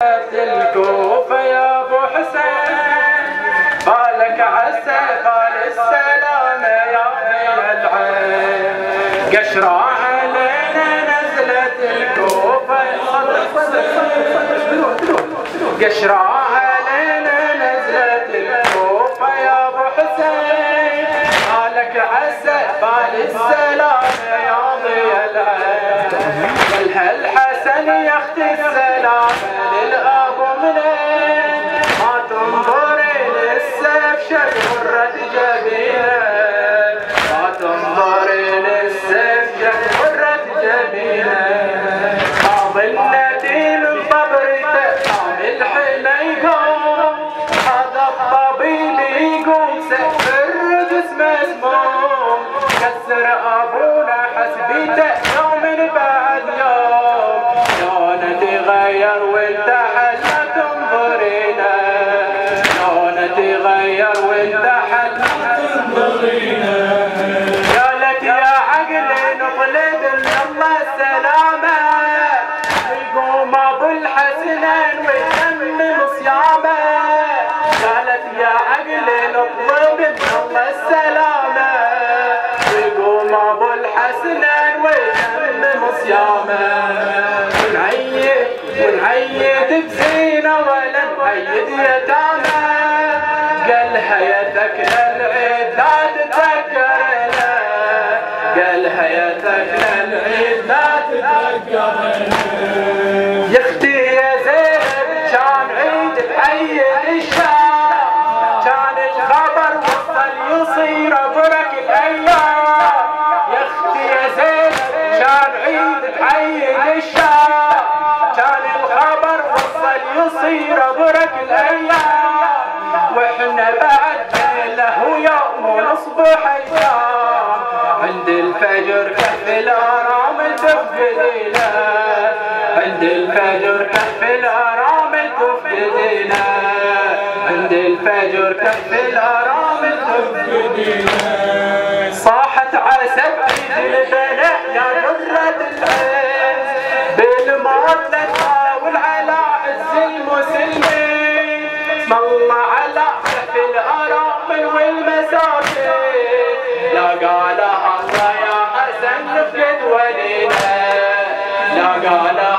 الكوفة يا ابو حسين بالك عسى قال السلام يا ابي العين قشرة علينا نزلت الكوفة قشرة علينا نزلت الكوفة يا ابو حسين بالك عسى قال السلام يا ابي العين قال هالحسن يا اختي السلام للابو منين ما تنظري للسيف شقرة جبينه ما تنظري للسيف شقرة جبينه قابلنتي من طبرته عامل حنيكم هذا الطبيب يقوم سيف الرجس مسموم كسر ابونا حسبيته يوم بعد يوم لونه تغير وانت حلا تنظرينا لونه تغير وانت حلا تنظرينا قالت يا عقلي نطلب من الله السلامه ويقوم ابو الحسنين ويتمم صيامه قالت يا عقلي نطلب من الله السلامه ويقوم ابو الحسنين ويتمم صيامه ونعيد بزينه ولا نعيد يتامى قالها يا ذكر العيد لا تتذكرنا قالها يا ذكر العيد لا تتذكرنا يا اختي يا زينب كان عيد بعيد الشام كان الخبر وصل يصير برك الايام يا اختي يا زينب كان عيد بعيد الشام كان الخبر وصل يصير برك الايام واحنا بعد له يوم ونصبح ايام عند الفجر كف الارامل تفقدينا عند الفجر كف الارامل تفقدينا عند الفجر كف الارامل تفقدينا صاحت عسب البناء يا جرة العين بالموت تحاول على عز المسلمين اسم الله على كف الارامل والمساكين لا قالها الله يا حسن نفقد ولينا لا قالها